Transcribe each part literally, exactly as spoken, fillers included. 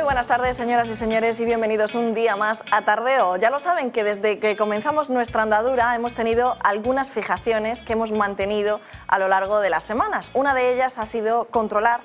buenas tardes, señoras y señores, y bienvenidos un día más a Tardeo. Ya lo saben que desde que comenzamos nuestra andadura hemos tenido algunas fijaciones que hemos mantenido a lo largo de las semanas. Una de ellas ha sido controlar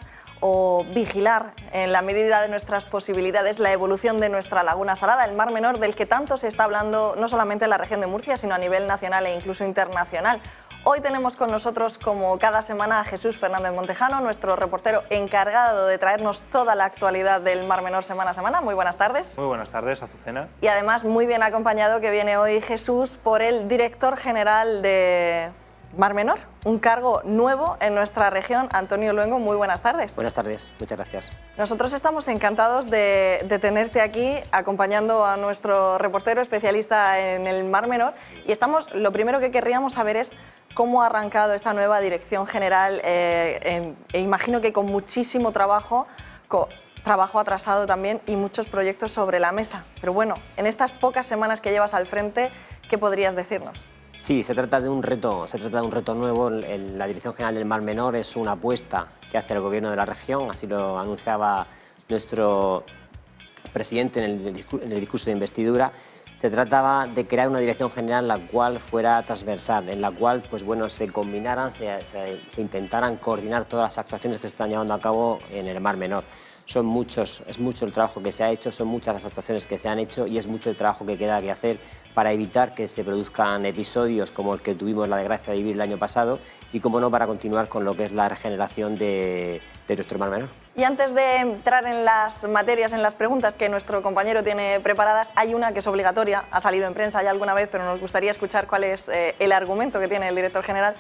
o vigilar, en la medida de nuestras posibilidades, la evolución de nuestra laguna salada, el Mar Menor, del que tanto se está hablando no solamente en la región de Murcia, sino a nivel nacional e incluso internacional. Hoy tenemos con nosotros, como cada semana, a Jesús Fernández Montejano, nuestro reportero encargado de traernos toda la actualidad del Mar Menor semana a semana. Muy buenas tardes. Muy buenas tardes, Azucena. Y además muy bien acompañado que viene hoy Jesús por el director general de Mar Menor, un cargo nuevo en nuestra región, Antonio Luengo. Muy buenas tardes. Buenas tardes, muchas gracias. Nosotros estamos encantados de, de tenerte aquí acompañando a nuestro reportero especialista en el Mar Menor, y estamos, lo primero que querríamos saber es cómo ha arrancado esta nueva dirección general, eh, en, e imagino que con muchísimo trabajo, con trabajo atrasado también y muchos proyectos sobre la mesa. Pero bueno, en estas pocas semanas que llevas al frente, ¿qué podrías decirnos? Sí, se trata de un reto, se trata de un reto nuevo. El, la Dirección General del Mar Menor es una apuesta que hace el Gobierno de la región, así lo anunciaba nuestro presidente en el, en el discurso de investidura. Se trataba de crear una dirección general la cual fuera transversal, en la cual pues, bueno, se combinaran, se, se, se intentaran coordinar todas las actuaciones que se están llevando a cabo en el Mar Menor. Son muchos, es mucho el trabajo que se ha hecho, son muchas las actuaciones que se han hecho y es mucho el trabajo que queda que hacer para evitar que se produzcan episodios como el que tuvimos la desgracia de vivir el año pasado y, como no, para continuar con lo que es la regeneración de, de nuestro Mar Menor. Y antes de entrar en las materias, en las preguntas que nuestro compañero tiene preparadas, hay una que es obligatoria, ha salido en prensa ya alguna vez, pero nos gustaría escuchar cuál es eh, el argumento que tiene el director general.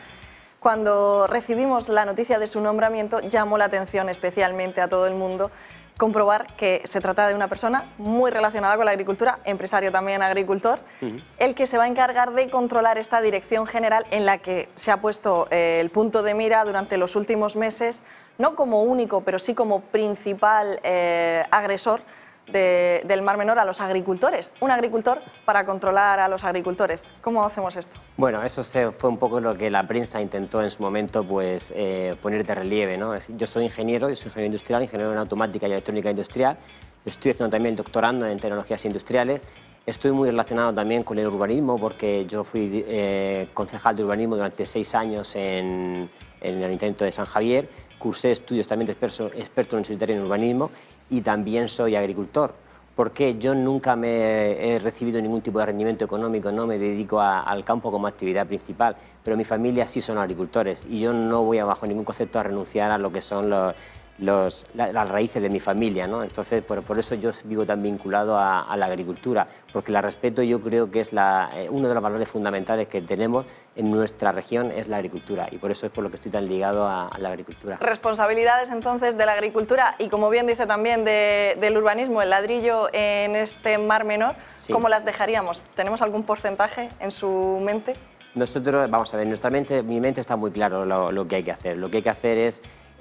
Cuando recibimos la noticia de su nombramiento, llamó la atención especialmente a todo el mundo comprobar que se trata de una persona muy relacionada con la agricultura, empresario también agricultor, uh-huh. el que se va a encargar de controlar esta dirección general en la que se ha puesto eh, el punto de mira durante los últimos meses, no como único, pero sí como principal eh, agresor de, del Mar Menor a los agricultores. Un agricultor para controlar a los agricultores. ¿Cómo hacemos esto? Bueno, eso se, fue un poco lo que la prensa intentó en su momento pues, eh, poner de relieve, ¿no? Yo soy ingeniero, yo soy ingeniero industrial, ingeniero en automática y electrónica industrial. Estoy haciendo también el doctorando en tecnologías industriales. Estoy muy relacionado también con el urbanismo porque yo fui eh, concejal de urbanismo durante seis años en, en el Ayuntamiento de San Javier. Cursé estudios también de experto, experto universitario en urbanismo y también soy agricultor. Porque yo nunca me he recibido ningún tipo de rendimiento económico, no me dedico a, al campo como actividad principal, pero mi familia sí son agricultores y yo no voy a, bajo ningún concepto a renunciar a lo que son los, los, la, las raíces de mi familia, ¿no? Entonces, por, por eso yo vivo tan vinculado a, a la agricultura, porque la respeto. Yo creo que es la, eh, uno de los valores fundamentales que tenemos en nuestra región es la agricultura y por eso es por lo que estoy tan ligado a, a la agricultura. Responsabilidades entonces de la agricultura y, como bien dice también, de, del urbanismo, el ladrillo en este Mar Menor, sí. ¿Cómo las dejaríamos? ¿Tenemos algún porcentaje en su mente? Nosotros, vamos a ver, nuestra mente, mi mente está muy claro lo, lo que hay que hacer. Lo que hay que hacer es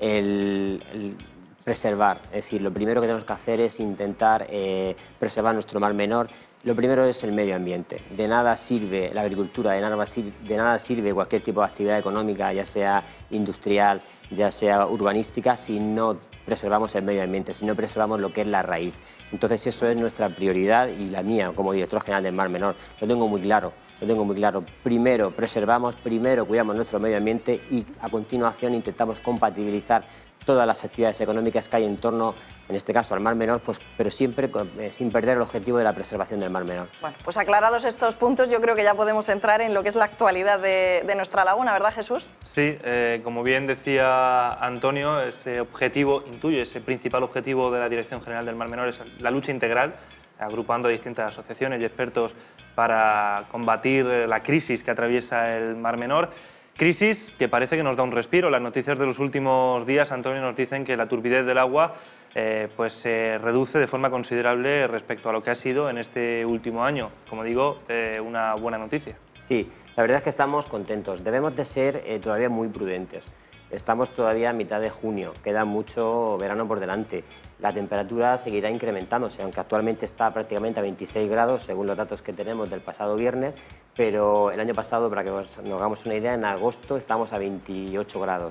el, el preservar, es decir, lo primero que tenemos que hacer es intentar eh, preservar nuestro Mar Menor. Lo primero es el medio ambiente. De nada sirve la agricultura, de nada, de nada sirve cualquier tipo de actividad económica, ya sea industrial, ya sea urbanística, si no preservamos el medio ambiente, si no preservamos lo que es la raíz. Entonces eso es nuestra prioridad y la mía como director general del Mar Menor. Lo tengo muy claro, lo tengo muy claro. Primero preservamos, primero cuidamos nuestro medio ambiente y a continuación intentamos compatibilizar todas las actividades económicas que hay en torno, en este caso al Mar Menor, pues, pero siempre eh, sin perder el objetivo de la preservación del Mar Menor. Bueno, pues aclarados estos puntos, yo creo que ya podemos entrar en lo que es la actualidad de, de nuestra laguna, ¿verdad, Jesús? Sí, eh, como bien decía Antonio, ese objetivo, intuye, ese principal objetivo de la Dirección General del Mar Menor es la lucha integral, agrupando a distintas asociaciones y expertos para combatir la crisis que atraviesa el Mar Menor. Crisis que parece que nos da un respiro. Las noticias de los últimos días, Antonio, nos dicen que la turbidez del agua eh, pues se reduce de forma considerable respecto a lo que ha sido en este último año. Como digo, eh, una buena noticia. Sí, la verdad es que estamos contentos. Debemos de ser eh, todavía muy prudentes. Estamos todavía a mitad de junio, queda mucho verano por delante. La temperatura seguirá incrementándose, aunque actualmente está prácticamente a veintiséis grados, según los datos que tenemos del pasado viernes, pero el año pasado, para que nos hagamos una idea, en agosto estamos a veintiocho grados.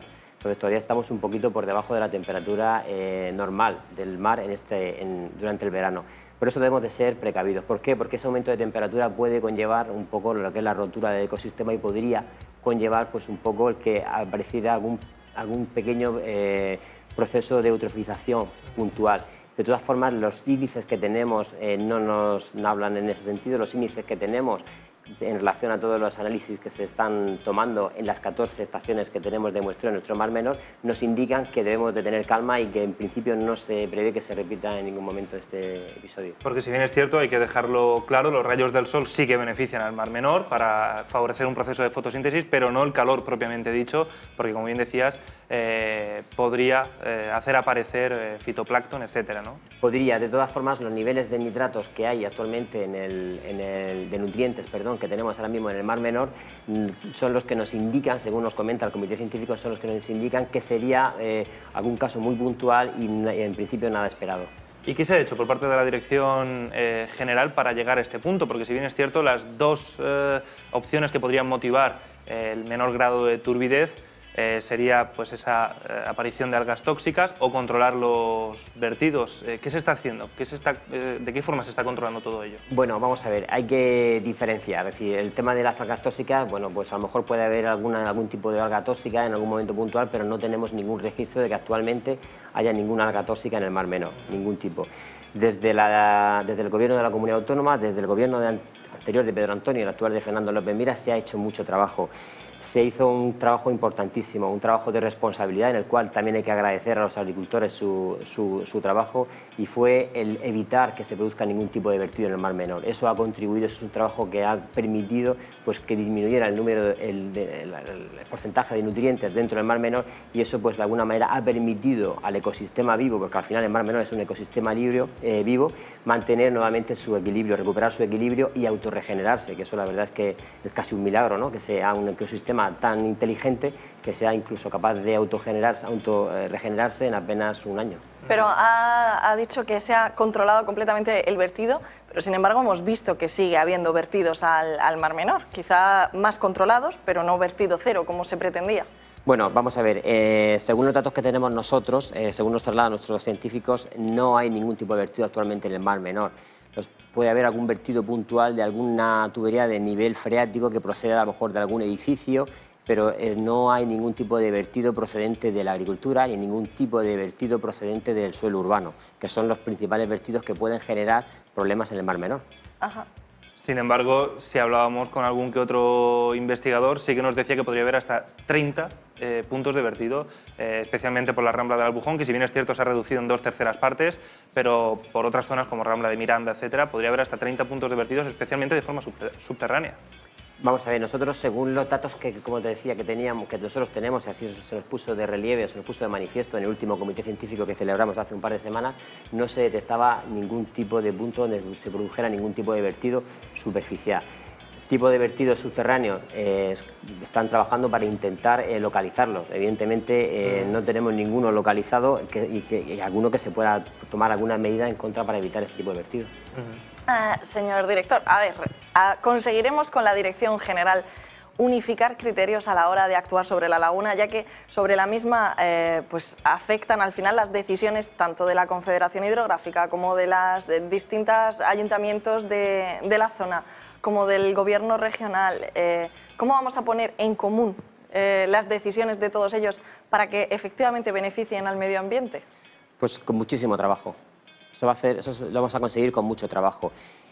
Entonces todavía estamos un poquito por debajo de la temperatura eh, normal del mar en este, en, durante el verano. Por eso debemos de ser precavidos. ¿Por qué? Porque ese aumento de temperatura puede conllevar un poco lo que es la rotura del ecosistema y podría conllevar pues, un poco el que apareciera algún, algún pequeño eh, proceso de eutrofización puntual. De todas formas, los índices que tenemos eh, no nos no hablan en ese sentido. Los índices que tenemos en relación a todos los análisis que se están tomando en las catorce estaciones que tenemos de muestreo en nuestro Mar Menor, nos indican que debemos de tener calma y que en principio no se prevé que se repita en ningún momento este episodio. Porque si bien es cierto, hay que dejarlo claro, los rayos del sol sí que benefician al Mar Menor para favorecer un proceso de fotosíntesis, pero no el calor propiamente dicho, porque como bien decías, eh, podría eh, hacer aparecer eh, fitoplancton, etcétera, ¿no? Podría. De todas formas, los niveles de nitratos que hay actualmente en el, en el, de nutrientes, perdón, que tenemos ahora mismo en el Mar Menor son los que nos indican, según nos comenta el comité científico, son los que nos indican que sería eh, algún caso muy puntual y en principio nada esperado. ¿Y qué se ha hecho por parte de la Dirección eh, General para llegar a este punto? Porque si bien es cierto, las dos eh, opciones que podrían motivar eh, el menor grado de turbidez Eh, sería pues, esa eh, aparición de algas tóxicas o controlar los vertidos. Eh, ¿Qué se está haciendo? ¿Qué se está, eh, ¿De qué forma se está controlando todo ello? Bueno, vamos a ver, hay que diferenciar. Es decir, el tema de las algas tóxicas, bueno, pues a lo mejor puede haber alguna, algún tipo de alga tóxica en algún momento puntual, pero no tenemos ningún registro de que actualmente haya ninguna alga tóxica en el Mar Menor, ningún tipo. Desde, la, desde el gobierno de la Comunidad Autónoma, desde el gobierno de, anterior de Pedro Antonio y el actual de Fernando López Miras, se ha hecho mucho trabajo. Se hizo un trabajo importantísimo, un trabajo de responsabilidad en el cual también hay que agradecer a los agricultores su, su, su trabajo, y fue el evitar que se produzca ningún tipo de vertido en el Mar Menor. Eso ha contribuido, eso es un trabajo que ha permitido pues, que disminuyera el, número, el, de, el, el porcentaje de nutrientes dentro del Mar Menor, y eso pues, de alguna manera ha permitido al ecosistema vivo, porque al final el Mar Menor es un ecosistema libre, eh, vivo, mantener nuevamente su equilibrio, recuperar su equilibrio y autorregenerarse, que eso la verdad es que es casi un milagro, ¿no? Que sea un ecosistema tan inteligente que sea incluso capaz de autogenerarse, autorregenerarse en apenas un año. Pero ha, ha dicho que se ha controlado completamente el vertido, pero sin embargo hemos visto que sigue habiendo vertidos al, al Mar Menor, quizá más controlados, pero no vertido cero como se pretendía. Bueno, vamos a ver, eh, según los datos que tenemos nosotros, eh, según nos trasladan nuestros científicos, no hay ningún tipo de vertido actualmente en el Mar Menor. Pues puede haber algún vertido puntual de alguna tubería de nivel freático que proceda a lo mejor de algún edificio, pero eh, no hay ningún tipo de vertido procedente de la agricultura ni ningún tipo de vertido procedente del suelo urbano, que son los principales vertidos que pueden generar problemas en el Mar Menor. Ajá. Sin embargo, si hablábamos con algún que otro investigador, sí que nos decía que podría haber hasta treinta eh, puntos de vertido, eh, especialmente por la Rambla del Albujón, que si bien es cierto se ha reducido en dos terceras partes, pero por otras zonas como Rambla de Miranda, etcétera, podría haber hasta treinta puntos de vertidos, especialmente de forma subterránea. Vamos a ver, nosotros según los datos que, como te decía, que teníamos, que nosotros tenemos, y así se nos puso de relieve, se nos puso de manifiesto en el último comité científico que celebramos hace un par de semanas, no se detectaba ningún tipo de punto donde se produjera ningún tipo de vertido superficial. Tipo de vertidos subterráneos eh, están trabajando para intentar eh, localizarlos. Evidentemente eh, no tenemos ninguno localizado que, y, que, y alguno que se pueda tomar alguna medida en contra para evitar ese tipo de vertidos. Uh-huh. Ah, señor director, a ver, a, conseguiremos con la Dirección General unificar criterios a la hora de actuar sobre la laguna, ya que sobre la misma eh, pues afectan al final las decisiones tanto de la Confederación Hidrográfica como de los eh, distintos ayuntamientos de, de la zona, como del gobierno regional. Eh, ¿Cómo vamos a poner en común eh, las decisiones de todos ellos para que efectivamente beneficien al medio ambiente? Pues con muchísimo trabajo. Eso, va a hacer, eso lo vamos a conseguir con mucho trabajo.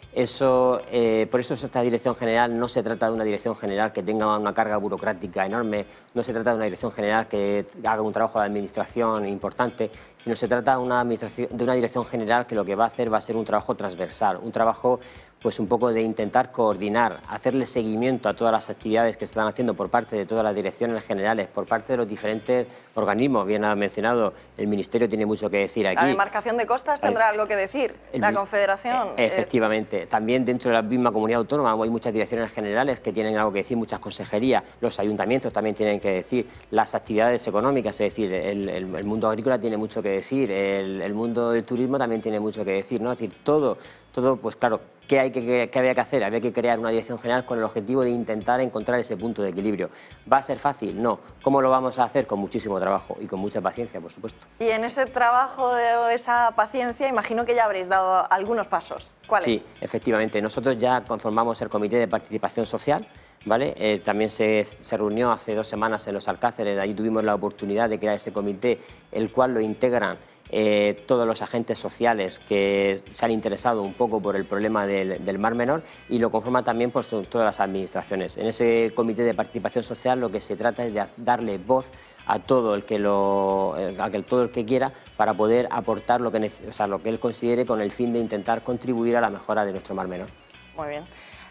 Eso, eh, por eso esta dirección general no se trata de una dirección general que tenga una carga burocrática enorme, no se trata de una dirección general que haga un trabajo de administración importante, sino se trata de una, administración, de una dirección general que lo que va a hacer va a ser un trabajo transversal, un trabajo pues un poco de intentar coordinar, hacerle seguimiento a todas las actividades que se están haciendo por parte de todas las direcciones generales, por parte de los diferentes organismos. Bien ha mencionado, el Ministerio tiene mucho que decir aquí. La demarcación de costas tendrá algo que decir, el, la Confederación. Eh, efectivamente. También dentro de la misma comunidad autónoma hay muchas direcciones generales que tienen algo que decir, muchas consejerías, los ayuntamientos también tienen que decir, las actividades económicas, es decir, el, el, el mundo agrícola tiene mucho que decir, el, el mundo del turismo también tiene mucho que decir, ¿no? Es decir, todo, todo, pues claro, ¿qué, hay que, qué había que hacer? Había que crear una dirección general con el objetivo de intentar encontrar ese punto de equilibrio. ¿Va a ser fácil? No. ¿Cómo lo vamos a hacer? Con muchísimo trabajo y con mucha paciencia, por supuesto. Y en ese trabajo, esa paciencia, imagino que ya habréis dado algunos pasos. ¿Cuáles? Sí, efectivamente. Nosotros ya conformamos el Comité de Participación Social, ¿vale? Eh, también se, se reunió hace dos semanas en Los Alcáceres, allí tuvimos la oportunidad de crear ese comité, el cual lo integran eh, todos los agentes sociales que se han interesado un poco por el problema del, del Mar Menor, y lo conforman también pues, todas las administraciones. En ese Comité de Participación Social lo que se trata es de darle voz a todo el que lo, a todo el que quiera, para poder aportar lo que, o sea, lo que él considere, con el fin de intentar contribuir a la mejora de nuestro Mar Menor. Muy bien.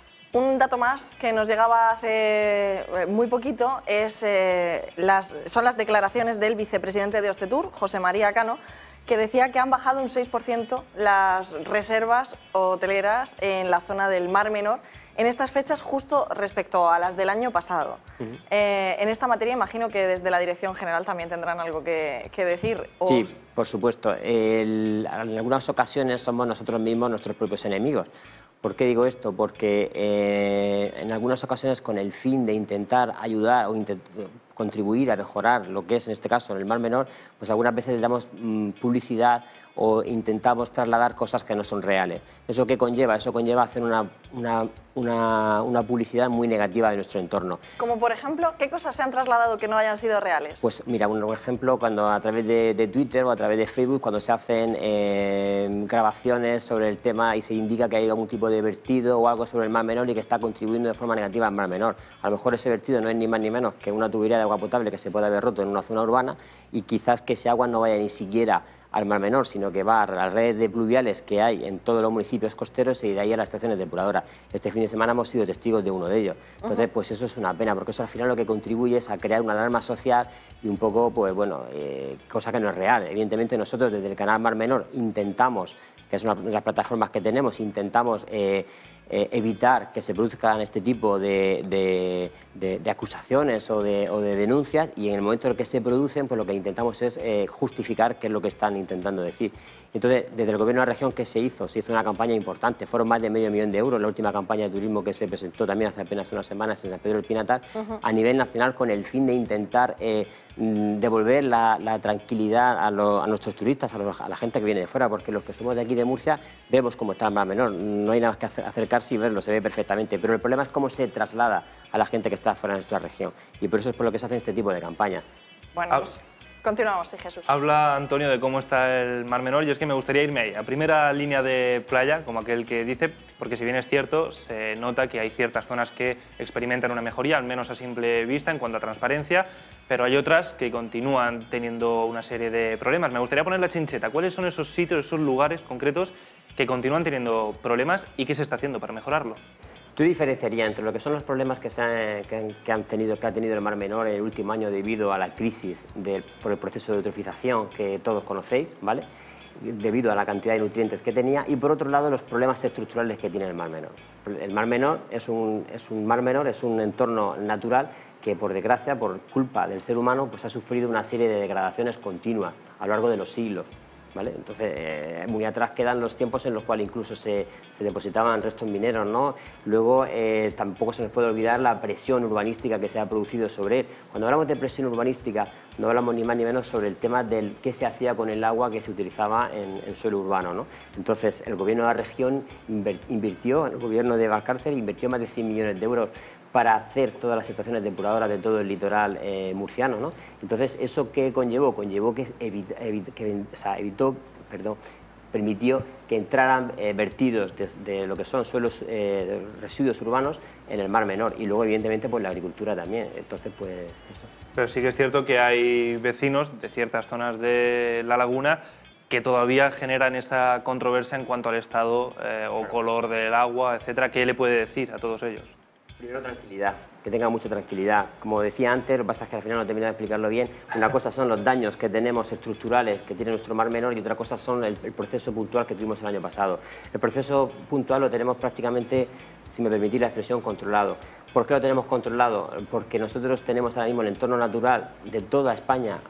Un dato más que nos llegaba hace muy poquito es, eh, las, son las declaraciones del vicepresidente de Hostetur, José María Cano, que decía que han bajado un seis por ciento las reservas hoteleras en la zona del Mar Menor en estas fechas, justo respecto a las del año pasado. Uh-huh. eh, en esta materia imagino que desde la Dirección General también tendrán algo que, que decir. ¿O? Sí, por supuesto. El, en algunas ocasiones somos nosotros mismos nuestros propios enemigos. ¿Por qué digo esto? Porque eh, en algunas ocasiones, con el fin de intentar ayudar o intent contribuir a mejorar lo que es, en este caso, en el Mar Menor, pues algunas veces le damos mmm, publicidad o intentamos trasladar cosas que no son reales. ¿Eso qué conlleva? Eso conlleva hacer una, una, una, una publicidad muy negativa de nuestro entorno. Como por ejemplo, ¿qué cosas se han trasladado que no hayan sido reales? Pues mira, un ejemplo, cuando a través de, de Twitter o a través de Facebook, cuando se hacen eh, grabaciones sobre el tema y se indica que hay algún tipo de vertido o algo sobre el Mar Menor y que está contribuyendo de forma negativa al Mar Menor. A lo mejor ese vertido no es ni más ni menos que una tubería de agua potable que se puede haber roto en una zona urbana, y quizás que ese agua no vaya ni siquiera al Mar Menor, sino que va a las redes de pluviales que hay en todos los municipios costeros y de ahí a las estaciones depuradoras. Este fin de semana hemos sido testigos de uno de ellos. Entonces, uh-huh. pues eso es una pena, porque eso al final lo que contribuye es a crear una alarma social y un poco, pues bueno, eh, cosa que no es real. Evidentemente nosotros desde el canal Mar Menor intentamos, que es una de las plataformas que tenemos, intentamos eh, eh, evitar que se produzcan este tipo de, de, de, de acusaciones o de, o de denuncias, y en el momento en que se producen, pues lo que intentamos es eh, justificar qué es lo que están intentando decir. Entonces, desde el Gobierno de la región, ¿qué se hizo? Se hizo una campaña importante, fueron más de medio millón de euros la última campaña de turismo que se presentó también hace apenas unas semanas en San Pedro del Pinatar, uh-huh. a nivel nacional, con el fin de intentar eh, devolver la, la tranquilidad a, lo, a nuestros turistas, a, los, a la gente que viene de fuera, porque los que somos de aquí de Murcia vemos cómo está el Mar Menor, no hay nada más que acercarse y verlo, se ve perfectamente, pero el problema es cómo se traslada a la gente que está fuera de nuestra región, y por eso es por lo que se hace este tipo de campaña. Bueno, pues continuamos, sí, Jesús. Habla Antonio de cómo está el Mar Menor, y es que me gustaría irme ahí, a primera línea de playa, como aquel que dice, porque si bien es cierto, se nota que hay ciertas zonas que experimentan una mejoría, al menos a simple vista, en cuanto a transparencia, pero hay otras que continúan teniendo una serie de problemas. Me gustaría poner la chincheta. ¿Cuáles son esos sitios, esos lugares concretos que continúan teniendo problemas y qué se está haciendo para mejorarlo? Yo diferenciaría entre lo que son los problemas que, se han, que, han, que, han tenido, que ha tenido el Mar Menor en el último año debido a la crisis del, por el proceso de eutrofización que todos conocéis, ¿vale?, debido a la cantidad de nutrientes que tenía, y por otro lado los problemas estructurales que tiene el Mar Menor. El Mar Menor es un, es un, Mar Menor es un entorno natural que, por desgracia, por culpa del ser humano, pues ha sufrido una serie de degradaciones continuas a lo largo de los siglos. ¿Vale? Entonces, eh, muy atrás quedan los tiempos en los cuales incluso se, se depositaban restos mineros, ¿no? Luego, eh, tampoco se nos puede olvidar la presión urbanística que se ha producido sobre él. Cuando hablamos de presión urbanística, no hablamos ni más ni menos sobre el tema del qué se hacía con el agua que se utilizaba en, en suelo urbano, ¿no? Entonces, el gobierno de la región invirtió, el gobierno de Valcárcel invirtió más de cien millones de euros para hacer todas las estaciones depuradoras de todo el litoral eh, murciano, ¿no? Entonces, ¿eso qué conllevó? Conllevó que, evita, evita, que o sea, evitó, perdón, permitió que entraran eh, vertidos de, de lo que son suelos, eh, residuos urbanos en el Mar Menor, y luego, evidentemente, pues la agricultura también. Entonces, pues eso. Pero sí que es cierto que hay vecinos de ciertas zonas de la laguna que todavía generan esa controversia en cuanto al estado eh, o color del agua, etcétera. ¿Qué le puede decir a todos ellos? Primero, tranquilidad, que tenga mucha tranquilidad. Como decía antes, lo que pasa es que al final no termino de explicarlo bien. Una cosa son los daños que tenemos estructurales que tiene nuestro Mar Menor, y otra cosa son el, el proceso puntual que tuvimos el año pasado. El proceso puntual lo tenemos prácticamente, si me permitís la expresión, controlado. ¿Por qué lo tenemos controlado? Porque nosotros tenemos ahora mismo el entorno natural de toda España, o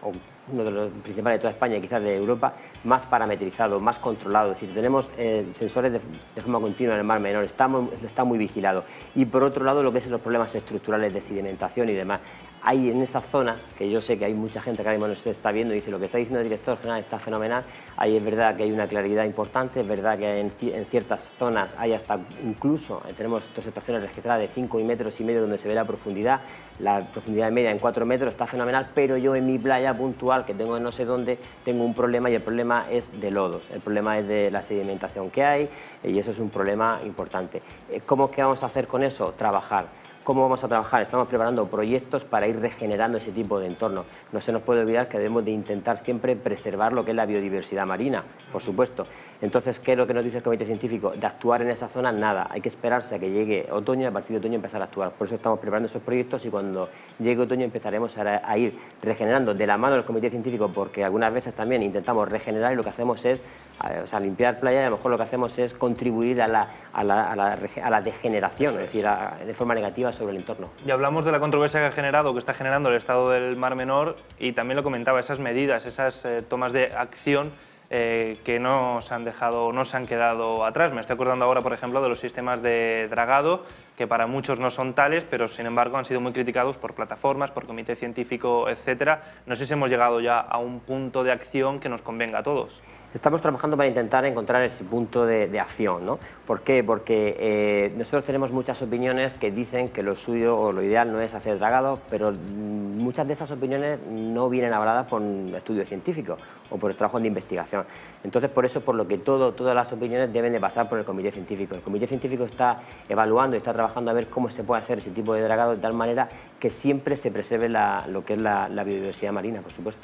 uno de los principales de toda España y quizás de Europa, más parametrizado, más controlado. Es decir, tenemos eh, sensores de, de forma continua en el Mar Menor, está muy, está muy vigilado. Y por otro lado, lo que es los problemas estructurales de sedimentación y demás. Hay en esa zona, que yo sé que hay mucha gente que ahora mismo no se está viendo y dice lo que está diciendo el director general está fenomenal, ahí es verdad que hay una claridad importante, es verdad que en, en ciertas zonas hay hasta incluso, eh, tenemos dos estaciones registradas de cinco metros y medio donde se ve la profundidad, la profundidad media en cuatro metros, está fenomenal, pero yo en mi playa puntual, que tengo en no sé dónde, tengo un problema y el problema es de lodos, el problema es de la sedimentación que hay y eso es un problema importante. ¿Cómo es que vamos a hacer con eso? Trabajar. ¿Cómo vamos a trabajar? Estamos preparando proyectos para ir regenerando ese tipo de entorno. No se nos puede olvidar que debemos de intentar siempre preservar lo que es la biodiversidad marina, por supuesto. Entonces, ¿qué es lo que nos dice el Comité Científico? De actuar en esa zona, nada. Hay que esperarse a que llegue otoño y a partir de otoño empezar a actuar. Por eso estamos preparando esos proyectos y cuando llegue otoño empezaremos a, a ir regenerando de la mano del Comité Científico, porque algunas veces también intentamos regenerar y lo que hacemos es o sea, limpiar playa y a lo mejor lo que hacemos es contribuir a la, a la, a la, a la degeneración, es decir, a, de forma negativa sobre el entorno. Y hablamos de la controversia que ha generado, que está generando el estado del Mar Menor y también lo comentaba, esas medidas, esas eh, tomas de acción eh, que no se han dejado, no se han quedado atrás. Me estoy acordando ahora, por ejemplo, de los sistemas de dragado, que para muchos no son tales, pero sin embargo han sido muy criticados por plataformas, por comité científico, etcétera. No sé si hemos llegado ya a un punto de acción que nos convenga a todos. Estamos trabajando para intentar encontrar ese punto de, de acción, ¿no? ¿Por qué? Porque eh, nosotros tenemos muchas opiniones que dicen que lo suyo o lo ideal no es hacer dragado, pero muchas de esas opiniones no vienen avaladas por un estudio científico o por el trabajo de investigación. Entonces, por eso, por lo que todo, todas las opiniones deben de pasar por el comité científico. El comité científico está evaluando y está trabajando a ver cómo se puede hacer ese tipo de dragado de tal manera que siempre se preserve la, lo que es la, la biodiversidad marina, por supuesto.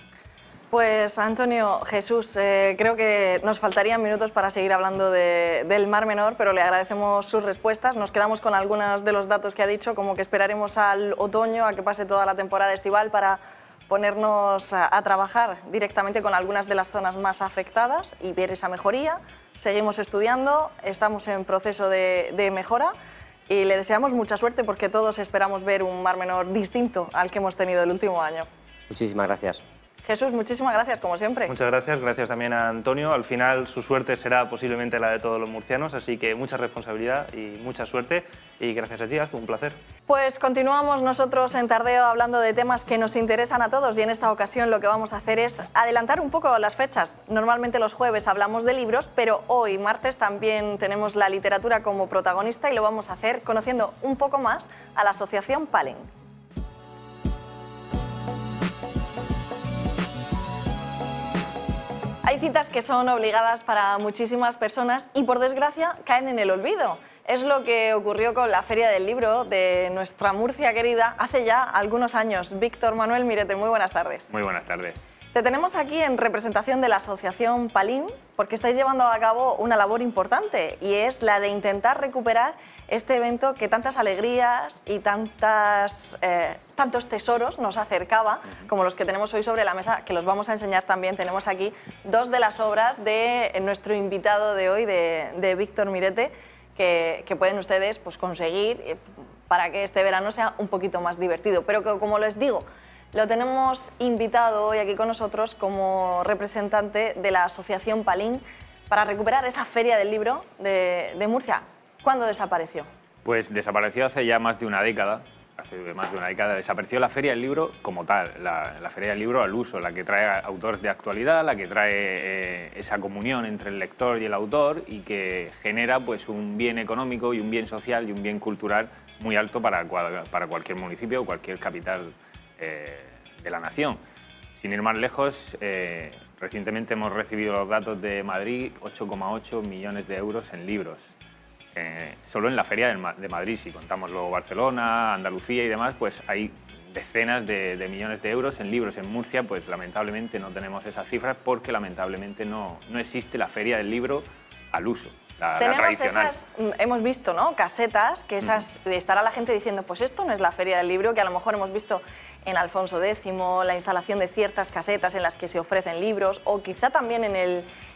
Pues Antonio, Jesús, eh, creo que nos faltarían minutos para seguir hablando de, del Mar Menor, pero le agradecemos sus respuestas. Nos quedamos con algunos de los datos que ha dicho, como que esperaremos al otoño, a que pase toda la temporada estival para ponernos a, a trabajar directamente con algunas de las zonas más afectadas y ver esa mejoría. Seguimos estudiando, estamos en proceso de, de mejora y le deseamos mucha suerte porque todos esperamos ver un Mar Menor distinto al que hemos tenido el último año. Muchísimas gracias. Jesús, muchísimas gracias, como siempre. Muchas gracias, gracias también a Antonio. Al final su suerte será posiblemente la de todos los murcianos, así que mucha responsabilidad y mucha suerte. Y gracias a ti, Azu, un placer. Pues continuamos nosotros en Tardeo hablando de temas que nos interesan a todos y en esta ocasión lo que vamos a hacer es adelantar un poco las fechas. Normalmente los jueves hablamos de libros, pero hoy, martes, también tenemos la literatura como protagonista y lo vamos a hacer conociendo un poco más a la Asociación Palin. Hay citas que son obligadas para muchísimas personas y, por desgracia, caen en el olvido. Es lo que ocurrió con la Feria del Libro de nuestra Murcia querida hace ya algunos años. Víctor Manuel Mirete, muy buenas tardes. Muy buenas tardes. Te tenemos aquí en representación de la Asociación Palin porque estáis llevando a cabo una labor importante y es la de intentar recuperar este evento que tantas alegrías y tantas, eh, tantos tesoros nos acercaba, como los que tenemos hoy sobre la mesa, que los vamos a enseñar también. Tenemos aquí dos de las obras de nuestro invitado de hoy, de, de Víctor Mirete, que, que pueden ustedes pues, conseguir para que este verano sea un poquito más divertido. Pero que, como les digo, lo tenemos invitado hoy aquí con nosotros como representante de la Asociación Palin para recuperar esa Feria del Libro de, de Murcia. ¿Cuándo desapareció? Pues desapareció hace ya más de una década. Hace más de una década desapareció la Feria del Libro como tal, la, la Feria del Libro al uso, la que trae autores de actualidad, la que trae eh, esa comunión entre el lector y el autor y que genera pues, un bien económico y un bien social y un bien cultural muy alto para, para cualquier municipio o cualquier capital eh, de la nación. Sin ir más lejos, eh, recientemente hemos recibido los datos de Madrid, ocho coma ocho millones de euros en libros. Eh, solo en la Feria de Madrid, si contamos luego Barcelona, Andalucía y demás, pues hay decenas de, de millones de euros en libros. En Murcia, pues lamentablemente no tenemos esas cifras porque lamentablemente no, no existe la Feria del Libro al uso. La, Tenemos la tradicional. esas, hemos visto, ¿no? Casetas, que esas, de estará la gente diciendo, pues esto no es la Feria del Libro, que a lo mejor hemos visto en Alfonso X, la instalación de ciertas casetas en las que se ofrecen libros, o quizá también en el,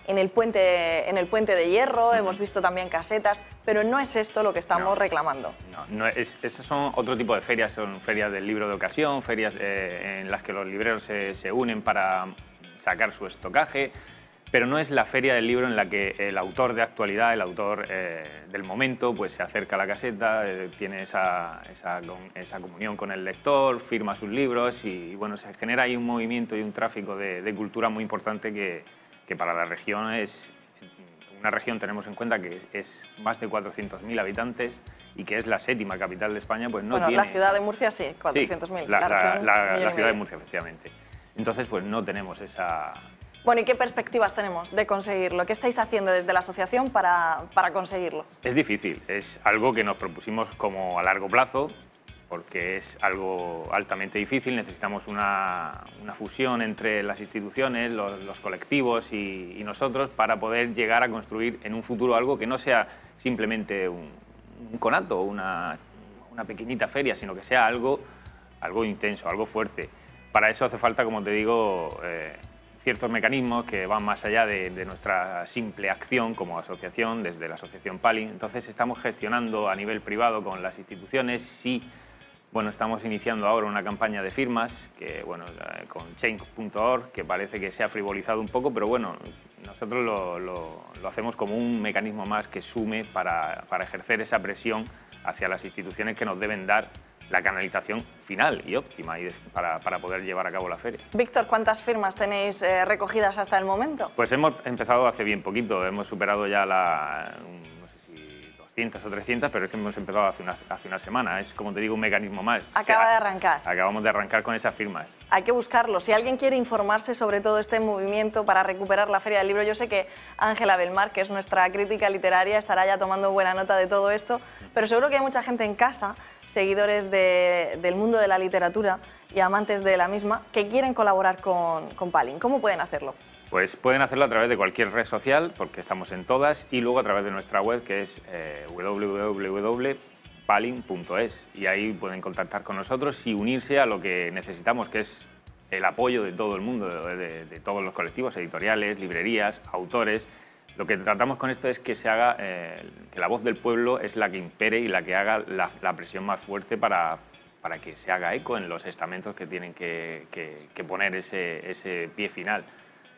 en el puente, en el puente de Hierro, uh-huh. hemos visto también casetas, pero no es esto lo que estamos no, reclamando. No, no es, esas son otro tipo de ferias, son ferias del libro de ocasión, ferias eh, en las que los libreros se, se unen para sacar su estocaje, pero no es la feria del libro en la que el autor de actualidad, el autor eh, del momento, pues se acerca a la caseta, eh, tiene esa, esa, esa comunión con el lector, firma sus libros y, y bueno, se genera ahí un movimiento y un tráfico de, de cultura muy importante que, que para la región es una región, tenemos en cuenta que es más de cuatrocientos mil habitantes y que es la séptima capital de España, pues no bueno, tiene... la ciudad de Murcia sí, cuatrocientos mil. Sí, la, la, la, región, la, la ciudad de Murcia, efectivamente. Entonces, pues no tenemos esa... Bueno, ¿y qué perspectivas tenemos de conseguirlo? ¿Qué estáis haciendo desde la asociación para, para conseguirlo? Es difícil, es algo que nos propusimos como a largo plazo, porque es algo altamente difícil, necesitamos una, una fusión entre las instituciones, los, los colectivos y, y nosotros para poder llegar a construir en un futuro algo que no sea simplemente un, un conato, una, una pequeñita feria, sino que sea algo, algo intenso, algo fuerte. Para eso hace falta, como te digo, eh, ciertos mecanismos que van más allá de, de nuestra simple acción como asociación, desde la asociación Palin. Entonces estamos gestionando a nivel privado con las instituciones. Sí, bueno, estamos iniciando ahora una campaña de firmas que, bueno, con change punto org, que parece que se ha frivolizado un poco, pero bueno, nosotros lo, lo, lo hacemos como un mecanismo más que sume para, para ejercer esa presión hacia las instituciones que nos deben dar la canalización final y óptima y para, para poder llevar a cabo la feria. Víctor, ¿cuántas firmas tenéis eh, recogidas hasta el momento? Pues hemos empezado hace bien poquito, hemos superado ya la, no sé si doscientas o trescientas, pero es que hemos empezado hace una, hace una semana, es como te digo un mecanismo más. Acaba o sea, de arrancar. Acabamos de arrancar con esas firmas. Hay que buscarlo. Si alguien quiere informarse sobre todo este movimiento para recuperar la Feria del Libro, yo sé que Ángela Belmar, que es nuestra crítica literaria, estará ya tomando buena nota de todo esto, pero seguro que hay mucha gente en casa, seguidores de, del mundo de la literatura y amantes de la misma, que quieren colaborar con, con Palin. ¿Cómo pueden hacerlo? Pues pueden hacerlo a través de cualquier red social, porque estamos en todas, y luego a través de nuestra web, que es eh, w w w punto palin punto es, y ahí pueden contactar con nosotros y unirse a lo que necesitamos, que es el apoyo de todo el mundo, de, de, de todos los colectivos, editoriales, librerías, autores. Lo que tratamos con esto es que se haga, eh, que la voz del pueblo es la que impere y la que haga la, la presión más fuerte para, para que se haga eco en los estamentos que tienen que, que, que poner ese, ese pie final.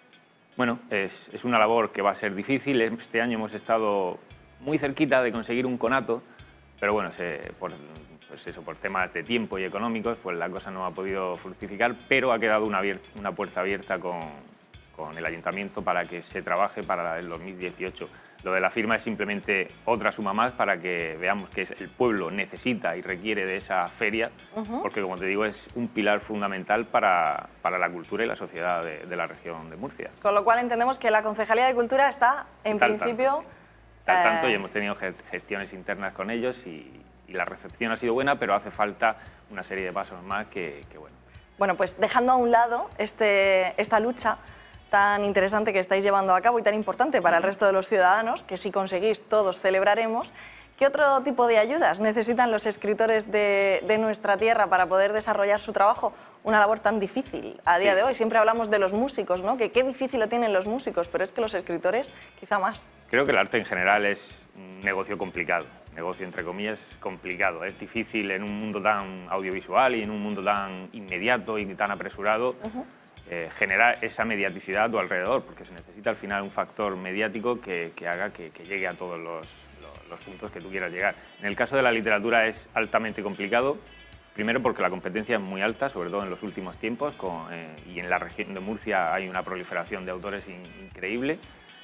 Bueno, es, es una labor que va a ser difícil. Este año hemos estado muy cerquita de conseguir un conato, pero bueno, se, por, pues eso, por temas de tiempo y económicos, pues la cosa no ha podido fructificar, pero ha quedado una, una puerta abierta con, con el ayuntamiento para que se trabaje para el dos mil dieciocho. Lo de la firma es simplemente otra suma más para que veamos que el pueblo necesita y requiere de esa feria, uh-huh. porque, como te digo, es un pilar fundamental para, para la cultura y la sociedad de, de la región de Murcia. Con lo cual entendemos que la Concejalía de Cultura está, en Tal principio... Tanto, sí. Tal eh... tanto, y hemos tenido gestiones internas con ellos y, y la recepción ha sido buena, pero hace falta una serie de pasos más que, que bueno. Bueno, pues dejando a un lado este, esta lucha tan interesante que estáis llevando a cabo y tan importante para el resto de los ciudadanos, que si conseguís todos celebraremos, ¿qué otro tipo de ayudas necesitan los escritores de, de nuestra tierra para poder desarrollar su trabajo? Una labor tan difícil a día sí. de hoy. Siempre hablamos de los músicos, ¿no? Que qué difícil lo tienen los músicos, pero es que los escritores quizá más. Creo que el arte en general es un negocio complicado, negocio entre comillas complicado. Es difícil en un mundo tan audiovisual y en un mundo tan inmediato y tan apresurado. Uh-huh. Eh, generar esa mediaticidad a tu alrededor, porque se necesita al final un factor mediático que, que haga que, que llegue a todos los, los, los puntos que tú quieras llegar. En el caso de la literatura es altamente complicado, primero porque la competencia es muy alta, sobre todo en los últimos tiempos, con, eh, y en la región de Murcia hay una proliferación de autores in, increíble.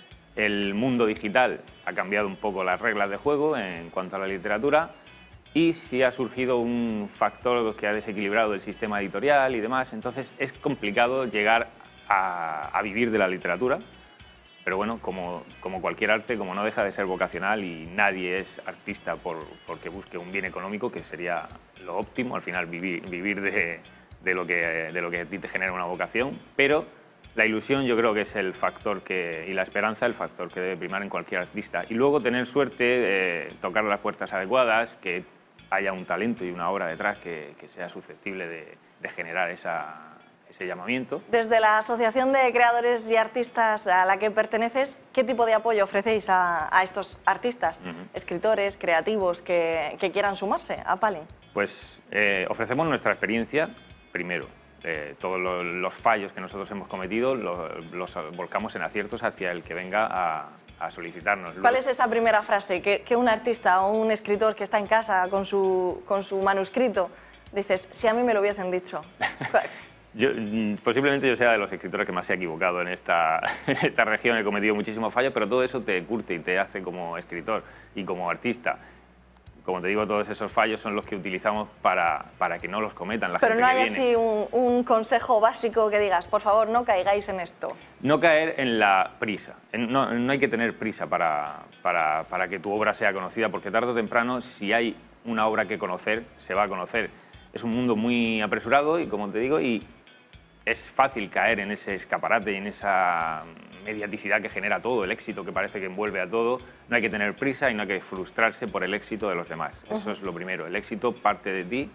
El mundo digital ha cambiado un poco las reglas de juego en cuanto a la literatura, y sí ha surgido un factor que ha desequilibrado el sistema editorial y demás, entonces es complicado llegar a, a vivir de la literatura, pero bueno, como, como cualquier arte, como no deja de ser vocacional y nadie es artista por, porque busque un bien económico, que sería lo óptimo, al final vivir, vivir de, de, lo que, de lo que a ti te genera una vocación, pero la ilusión yo creo que es el factor que, y la esperanza el factor que debe primar en cualquier artista, y luego tener suerte, eh, tocar las puertas adecuadas, que haya un talento y una obra detrás que, que sea susceptible de, de generar esa, ese llamamiento. Desde la Asociación de Creadores y Artistas a la que perteneces, ¿qué tipo de apoyo ofrecéis a, a estos artistas, uh-huh. escritores, creativos que, que quieran sumarse a Palin? Pues eh, ofrecemos nuestra experiencia, primero. Eh, todos los, los fallos que nosotros hemos cometido los, los volcamos en aciertos hacia el que venga a, a solicitarnos. ¿Cuál es esa primera frase que, que un artista o un escritor que está en casa con su, con su manuscrito dices, si a mí me lo hubiesen dicho? Yo, posiblemente yo sea de los escritores que más se ha equivocado en esta, en esta región, he cometido muchísimos fallos, pero todo eso te curte y te hace como escritor y como artista. Como te digo, todos esos fallos son los que utilizamos para, para que no los cometan la Pero gente no que hay viene. así un, un consejo básico que digas, por favor, no caigáis en esto. No caer en la prisa. No, no hay que tener prisa para, para, para que tu obra sea conocida, porque tarde o temprano, si hay una obra que conocer, se va a conocer. Es un mundo muy apresurado y, como te digo, y es fácil caer en ese escaparate y en esa mediaticidad que genera todo, el éxito que parece que envuelve a todo. No hay que tener prisa y no hay que frustrarse por el éxito de los demás. Eso es lo primero. El éxito parte de ti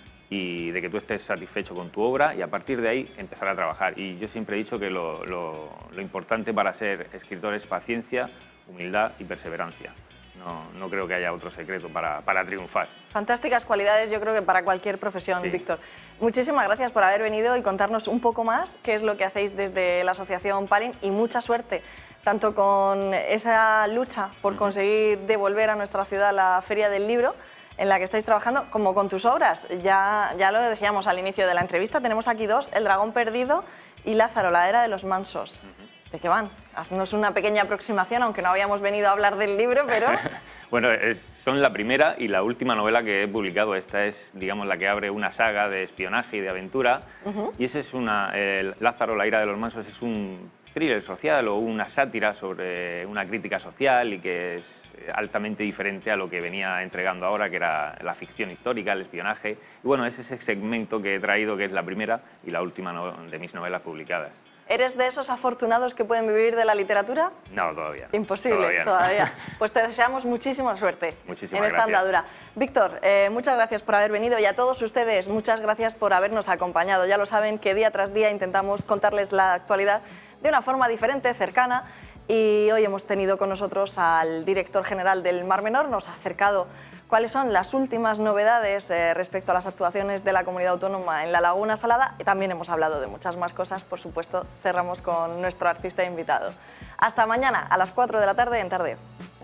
y de que tú estés satisfecho con tu obra y a partir de ahí empezar a trabajar. Y yo siempre he dicho que lo, lo, lo importante para ser escritor es paciencia, humildad y perseverancia. No, no creo que haya otro secreto para, para triunfar. Fantásticas cualidades, yo creo que para cualquier profesión, sí. Víctor. Muchísimas gracias por haber venido y contarnos un poco más qué es lo que hacéis desde la Asociación Palin y mucha suerte, tanto con esa lucha por uh-huh. conseguir devolver a nuestra ciudad la Feria del Libro, en la que estáis trabajando, como con tus obras. Ya, ya lo decíamos al inicio de la entrevista, tenemos aquí dos, El dragón perdido y Lázaro, la era de los mansos. Uh-huh. ¿De qué van? Haznos una pequeña aproximación, aunque no habíamos venido a hablar del libro, pero... Bueno, es, son la primera y la última novela que he publicado. Esta es, digamos, la que abre una saga de espionaje y de aventura. Uh-huh. Y ese es una... El Lázaro, la ira de los mansos, es un thriller social o una sátira sobre una crítica social y que es altamente diferente a lo que venía entregando ahora, que era la ficción histórica, el espionaje. Y bueno, es ese segmento que he traído, que es la primera y la última no, de mis novelas publicadas. ¿Eres de esos afortunados que pueden vivir de la literatura? No, todavía no. Imposible, todavía. No. todavía. Pues te deseamos muchísima suerte Muchísimas en esta gracias. andadura. Víctor, eh, muchas gracias por haber venido y a todos ustedes, muchas gracias por habernos acompañado. Ya lo saben que día tras día intentamos contarles la actualidad de una forma diferente, cercana, y hoy hemos tenido con nosotros al director general del Mar Menor. Nos ha acercado cuáles son las últimas novedades eh, respecto a las actuaciones de la Comunidad Autónoma en la Laguna Salada y también hemos hablado de muchas más cosas. Por supuesto, cerramos con nuestro artista invitado. Hasta mañana a las cuatro de la tarde en Tardeo.